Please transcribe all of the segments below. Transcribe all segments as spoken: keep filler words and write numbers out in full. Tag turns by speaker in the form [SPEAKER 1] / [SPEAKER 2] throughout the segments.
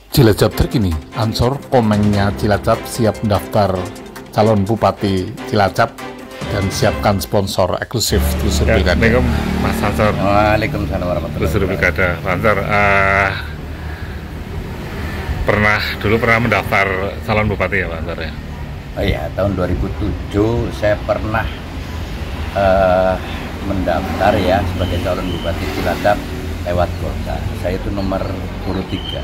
[SPEAKER 1] Cilacap terkini, Ansor Komengnya Cilacap siap mendaftar calon Bupati Cilacap dan siapkan sponsor eksklusif Telusur
[SPEAKER 2] Ya,
[SPEAKER 1] Pilkada.
[SPEAKER 2] Assalamualaikum Mas Ansor.
[SPEAKER 3] Waalaikumsalam warahmatullahi
[SPEAKER 2] Telusur Pilkada. Mas Ansor, uh, pernah dulu pernah mendaftar calon bupati ya Pak Ansor ya?
[SPEAKER 3] Oh iya, tahun dua ribu tujuh saya pernah uh, mendaftar ya sebagai calon Bupati Cilacap lewat kota. Saya itu nomor urut tiga,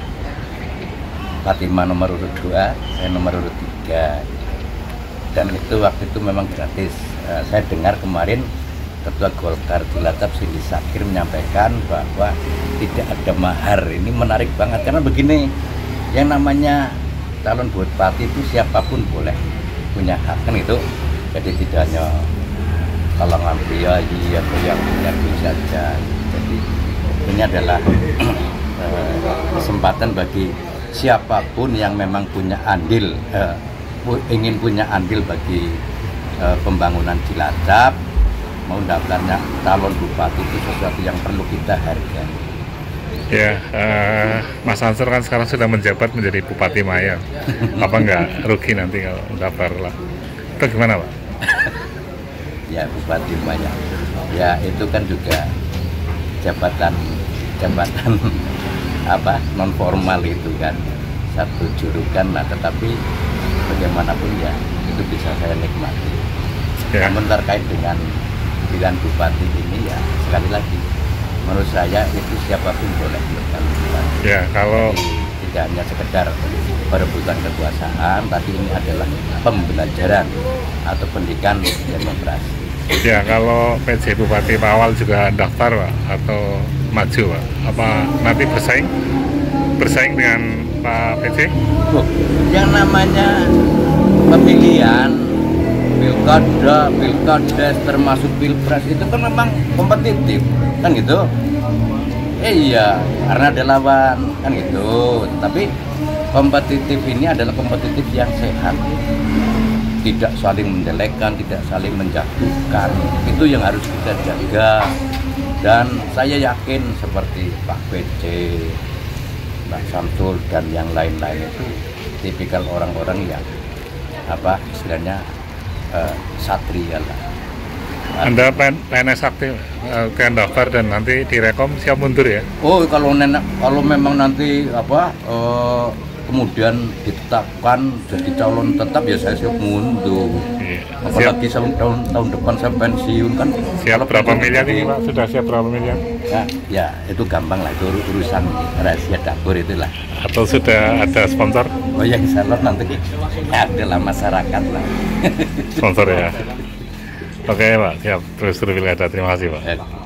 [SPEAKER 3] Fatima nomor urut dua, saya nomor urut tiga. Dan itu waktu itu memang gratis. Uh, saya dengar kemarin Ketua Golkar Cilacap Cindy Sakir menyampaikan bahwa tidak ada mahar. Ini menarik banget karena begini, yang namanya calon bupati itu siapapun boleh punya hak kan itu. Jadi tidak hanya kalangan priayi atau yang punya duit saja. Jadi ini adalah kesempatan bagi siapapun yang memang punya andil, eh, ingin punya andil bagi eh, pembangunan Cilacap, mau daftarnya calon bupati itu sesuatu yang perlu kita hargai.
[SPEAKER 2] Ya, uh, Mas Ansor kan sekarang sudah menjabat menjadi Bupati Maya. Apa enggak rugi nanti kalau daftar lah? Itu gimana Pak?
[SPEAKER 3] Ya Bupati Maya, ya itu kan juga jabatan jabatan apa non formal itu kan satu jurukan lah, tetapi bagaimanapun ya itu bisa saya nikmati.
[SPEAKER 2] Ya.
[SPEAKER 3] Namun terkait dengan pilihan bupati ini ya sekali lagi menurut saya itu siapapun boleh menjadi bupati.
[SPEAKER 2] Ya, kalau
[SPEAKER 3] Jadi, tidak hanya sekedar perebutan kekuasaan, tapi ini adalah pembelajaran atau pendidikan demokrasi.
[SPEAKER 2] ya kalau P J Bupati Pawal juga daftar Pak atau maju Pak? Apa nanti bersaing bersaing dengan Pak P J?
[SPEAKER 3] Oh, yang namanya pemilihan pilkada, pilkada termasuk pilpres itu kan memang kompetitif kan gitu. Eh, iya, karena ada lawan kan gitu. Tapi kompetitif ini adalah kompetitif yang sehat, tidak saling menjelekkan, tidak saling menjatuhkan. Itu yang harus kita jaga. Dan saya yakin seperti Pak P J, Pak Samsul dan yang lain-lain itu tipikal orang-orang yang apa istilahnya uh, satria lah.
[SPEAKER 2] Anda P N S aktif, uh, kan daftar dan nanti direkom siap mundur ya?
[SPEAKER 3] Oh, kalau nenek, kalau memang nanti apa uh, kemudian ditetapkan jadi calon tetap ya saya siap mundur.
[SPEAKER 2] Iya.
[SPEAKER 3] Apalagi siap. tahun tahun depan saya pensiun kan.
[SPEAKER 2] Siap
[SPEAKER 3] Kalau
[SPEAKER 2] berapa miliar
[SPEAKER 3] jadi,
[SPEAKER 2] ini Pak? Sudah siap berapa miliar?
[SPEAKER 3] Ya, ya itu gampang lah, itu urusan rahasia dapur itulah.
[SPEAKER 2] Atau sudah ada sponsor?
[SPEAKER 3] Oh ya, insya Allah nanti adalah masyarakat lah.
[SPEAKER 2] Sponsor ya. Oke Pak, siap. Terus Pilkada. Terima kasih Pak.
[SPEAKER 3] Eh,